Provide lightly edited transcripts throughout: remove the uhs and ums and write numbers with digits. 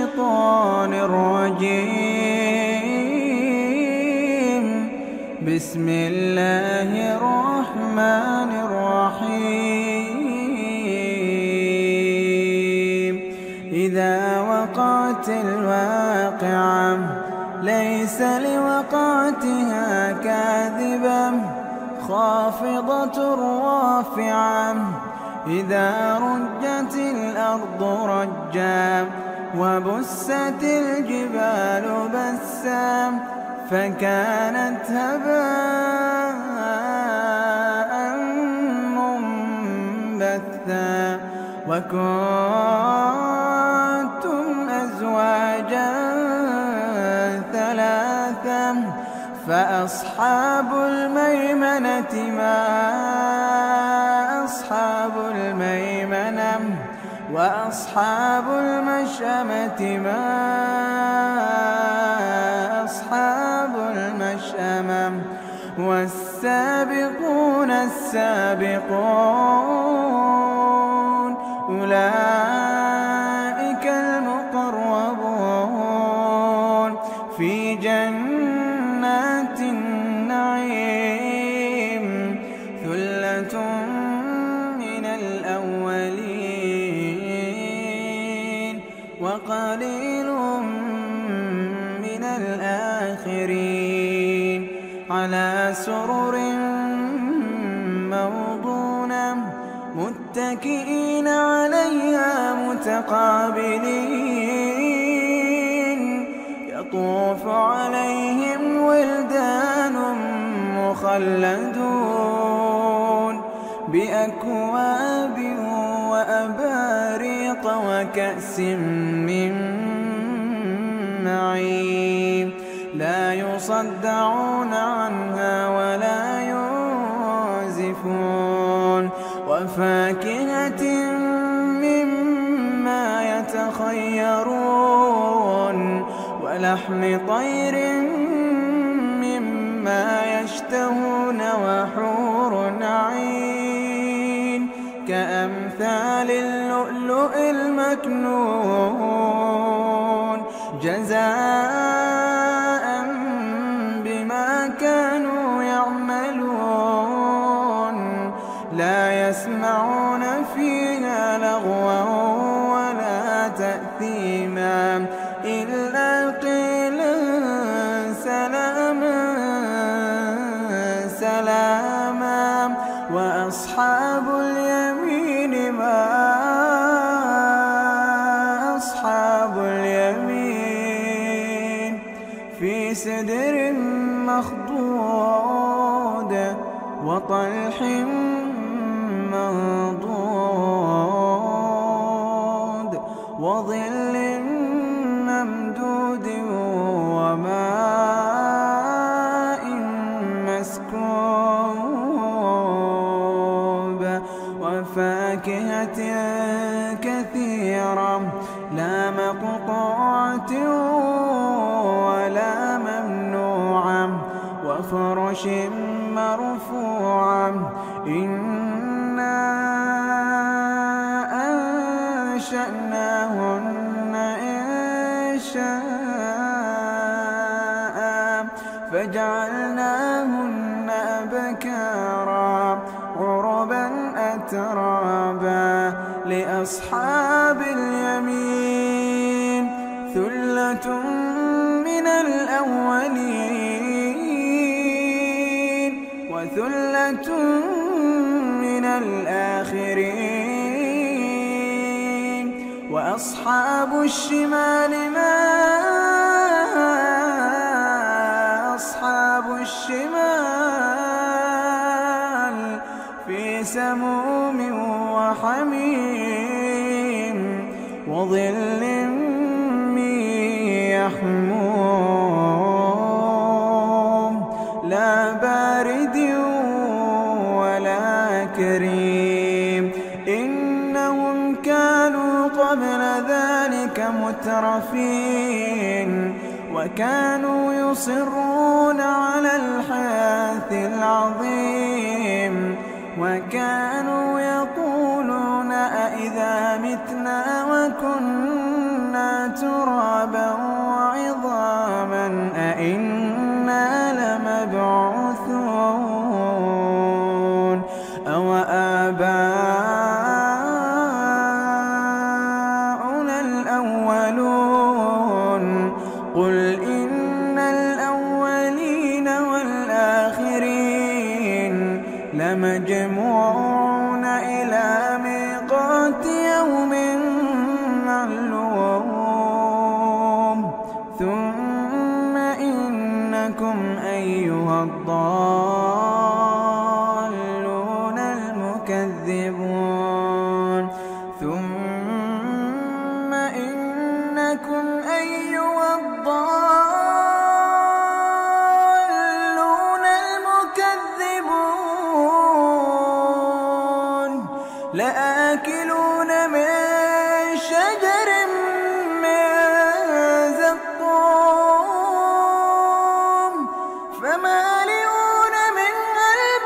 الشيطان الرجيم. بسم الله الرحمن الرحيم. إذا وقعت الواقعة ليس لوقعتها كاذبة خافضة رافعة. إذا رجت الأرض رجا وبست الجبال بسا فكانت هباء منبثا. وكنتم أزواجا ثلاثا فأصحاب الميمنة ما أصحاب الميمنة وأصحاب المشأمة ما أصحاب المشأمة. والسابقون السابقون أولئك المقربون في جنات النعيم. ثلة من الأولين وقليل من الآخرين. على سرر موضونة متكئين عليها متقابلين. يطوف عليهم ولدان مخلدون بأكواب وأباريق وكأس من معين. لا يصدعون عنها ولا ينزفون. وفاكهة مما يتخيرون ولحم طير مما يشتهون. وحور عين كأمثال اللؤلؤ المكنون جزاء بما كانوا يعملون. لا يسمعون فيها لغوا ولا تأثيما إلا قيلا سلاما سلاما. وأصحاب اليمين ما أصحاب اليمين. في سدر مخضود وطلح منضود وظل ممدود وماء مسكوب. وفاكهة كثيرة لا مقطوعة ولا ممنوعة. وفرش مرفوعة. إنا أنشأناهن إنشاء فجعلناهن أبكارا عربا أترابا. لأصحاب اليمين ثلة من الأولين وثلة من الآخرين. وأصحاب الشمال ما أصحاب الشمال. في سموم وحميم وظل من يحموم لا بارد ولا كريم. إنهم كانوا قبل ذلك مترفين وكانوا يصرون على الحنث العظيم. وكانوا يقولون أإذا متنا وكنا ترابا وعظاما أئنا لمبعوثون أو آباؤنا الأولون قل إن الأولين والآخرين لمجموعون إلى ميقات يوم معلوم ثم إنكم أيها الضالون المكذبون ثم إنكم أيها الضالون المكذبون لآكلون من شجر من زقوم فمالئون منها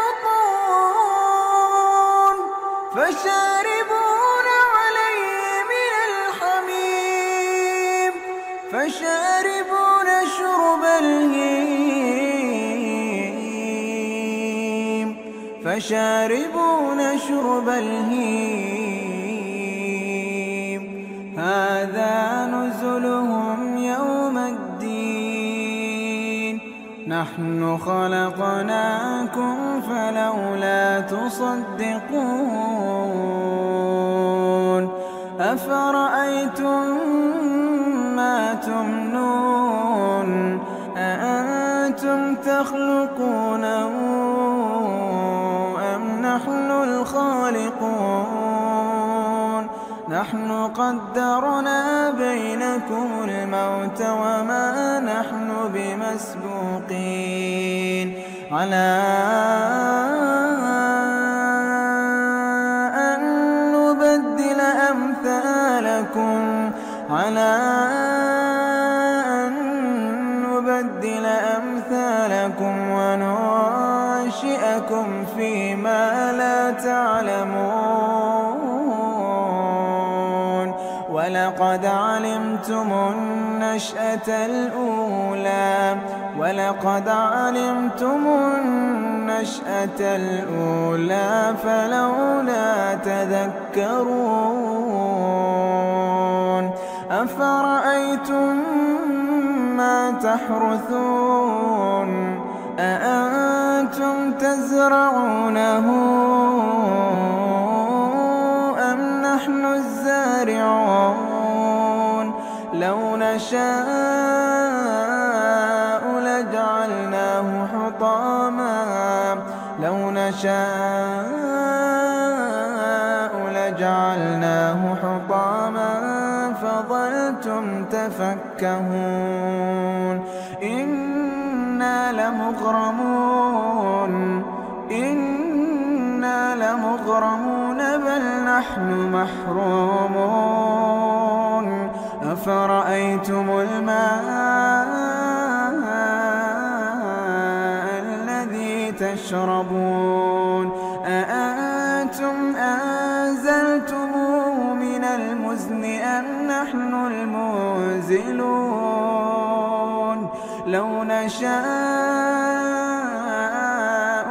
البطون فشاربون عليه من الحميم فشاربون شرب الهيم هذا نزلهم يوم الدين نحن خلقناكم فلولا تصدقون أفرأيتم ما تمنون أأنتم تخلقونه أم نحن الخالقون نحن قدرنا بينكم الموت وما نحن بمسبوقين على أن نبدل أمثالكم وننشئكم فيما لا تعلمون ولقد علمتم النشأة الأولى فلولا تذكرون أفرأيتم ما تحرثون أأنتم تزرعونه أم نحن الزارعون لو نشاء لجعلناه حطاما فظلتم تفكهون إنا لمغرمون بل نحن محرومون أفرأيتم الماء الذي تشربون أأنتم أنزلتموه من المزن أم نحن المنزلون لو نشاء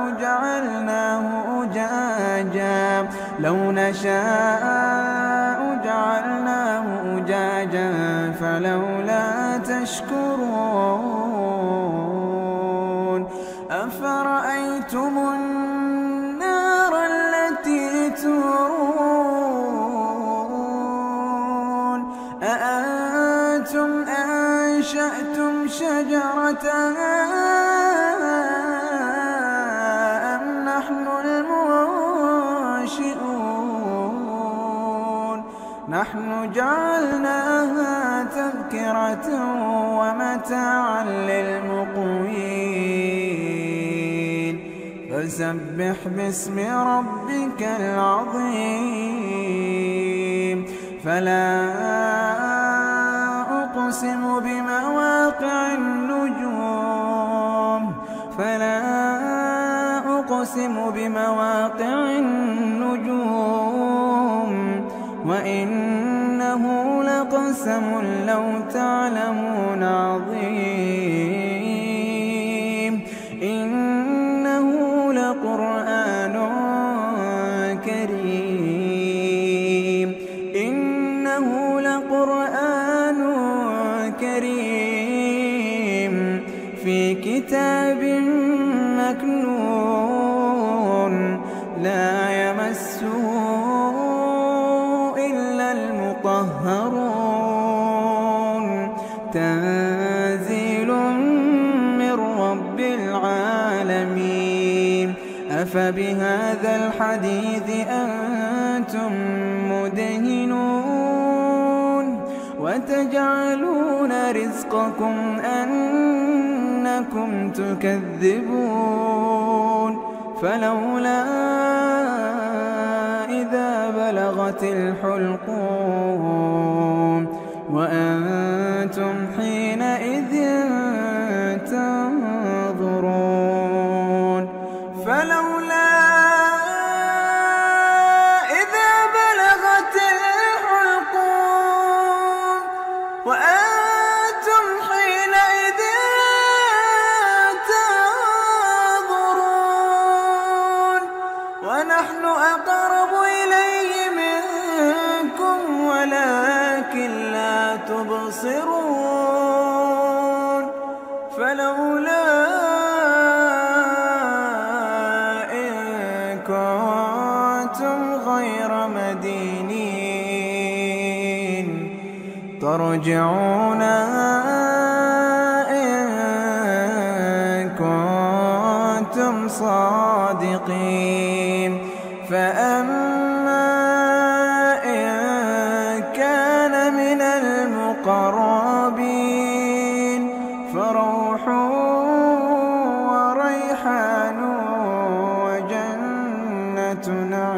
جعلناه أجاجا فلولا تشكرون أفرأيتم النار التي تورون أأنتم أنشأتم شجرتها أم نحن المنشئون نحن جعلناها تذكرة ومتاعا للمقوين فسبح باسم ربك العظيم فلا أقسم بمواقع النجوم وإنه لقسم لو تعلمون عظيم إنه لقرآن كريم إنه لقرآن كريم في كتاب مكنون لا يمسه إلا المطهرون تنزيل من رب العالمين أفبهذا الحديث أنتم مدهنون وتجعلون رزقكم أنكم تكذبون فلولا إذا بلغت الحلقوم وأنتم حينئذ تنظرون فلولا إذا بلغت الحلقوم وأنتم حينئذ تنظرون ونحن أقرب إليه منكم ولكن لا تبصرون فلولا إن كنتم غير مدينين ترجعونها إن كنتم صادقين فأما إن كان من المقربين فروح وريحان وجنة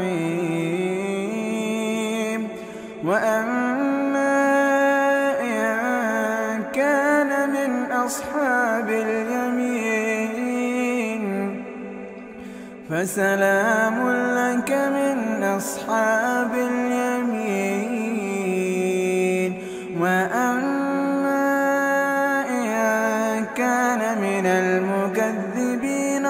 نعيم وأما إن كان من أصحاب اليمين فسلام لك من أصحاب اليمين وأما إن كان من المكذبين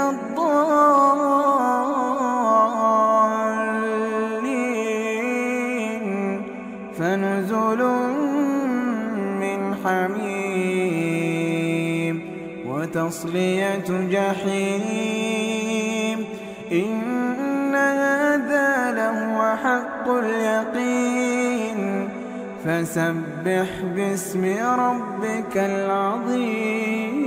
الضالين فنزل من حميم وتصلية جحيم إن هذا لهو حق اليقين فسبح باسم ربك العظيم